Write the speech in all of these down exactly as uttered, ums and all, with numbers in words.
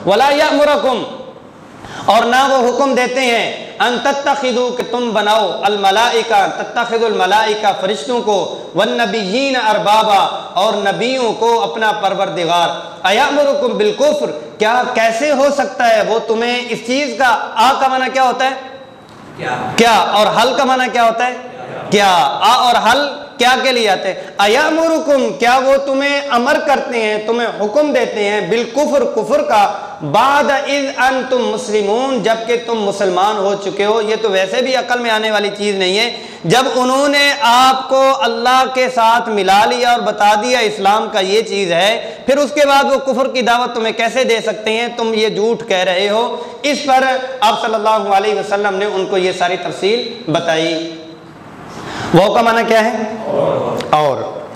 ولا یأمرکم، اور نہ وہ حکم دیتے ہیں ان تتخذوا کہ تم بناؤ الملائکہ تتخذوا الملائکہ فرشتوں کو والنبیین اربابا اور نبیوں کو اپنا پروردگار، ایامرکم بالکفر کیا کیسے ہو سکتا ہے وہ تمہیں اس چیز کا، آ کا معنی کیا ہوتا ہے کیا, کیا اور حل کا معنی کیا ہوتا ہے کیا، آ اور حل کیا کے لیے آتے ہیں، ایامرکم کیا وہ تمہیں امر کرتے ہیں تمہیں حکم دیتے ہیں بالکفر کفر کا، بعد اذ انتم مسلمون جبکہ تم مسلمان ہو چکے ہو۔ یہ تو ویسے بھی عقل میں آنے والی چیز نہیں ہے، جب انہوں نے آپ کو اللہ کے ساتھ ملا لیا اور بتا دیا اسلام کا یہ چیز ہے، پھر اس کے بعد وہ کفر کی دعوت تمہیں کیسے دے سکتے ہیں، تم یہ جھوٹ کہہ رہے ہو۔ اس پر آپ صلی اللہ علیہ وسلم نے ان کو یہ ساری تفصیل بتائی۔ وہ کا معنی کیا ہے اور،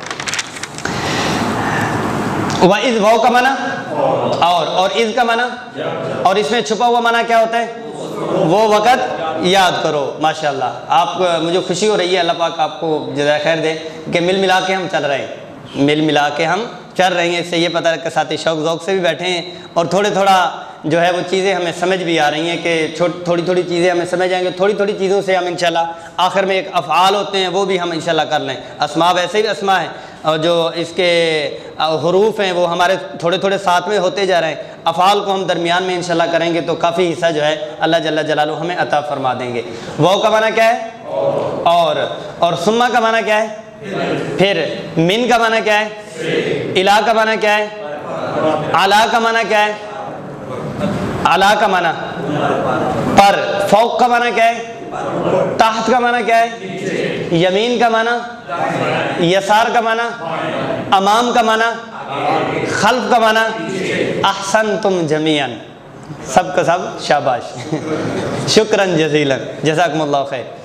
وَإِذْ وہ کا معنی اور، اور اذ کا معنی، اور اس میں چھپا ہوا معنی کیا ہوتا ہے وہ وقت یاد کرو۔ ماشاءاللہ آپ کو مجھے خوشی ہو رہی ہے، اللہ پاک آپ کو جزائے خیر دے کہ مل ملا کے ہم چل رہے ہیں، مل ملا کے ہم چل رہے ہیں۔ اس سے یہ پتہ ہے کہ ساتھی شوق ذوق سے بھی بیٹھے ہیں اور تھوڑے تھوڑا جو ہے وہ چیزیں ہمیں سمجھ بھی آ رہی ہیں کہ تھوڑی تھوڑی چیزیں ہمیں سمجھ آئیں گے، تھوڑی تھوڑی چیزوں سے ہم انشاءاللہ آخر میں ایک افعال ہوتے ہیں وہ بھی ہم انشاءاللہ کر لیں۔ اسماء ویسے بھی اسماء ہیں اور جو اس کے حروف ہیں وہ ہمارے تھوڑے تھوڑے ساتھ میں ہوتے جا رہے ہیں، افعال کو ہم درمیان میں انشاءاللہ کریں گے تو کافی حصہ جو ہے اللہ جل جلالہ ہمیں عطا فرما دیں گے۔ وہ کا معنی کیا ہے اور، اور ثم کا معنی کیا ہے پھر، من کا معنی کیا ہے، الا کا معنی کیا ہے، اعلیٰ کا معنی کیا ہے، اعلیٰ کا معنی پر، فوق کا معنی کیا ہے، تحت کا معنی کیا ہے، یمین کا معنی، یسار کا معنی، امام کا معنی، خلف کا معنی، احسنتم جمیعاً، سب کا سب شاباش، شکراً جزیلاً، جزاکم اللہ خیر۔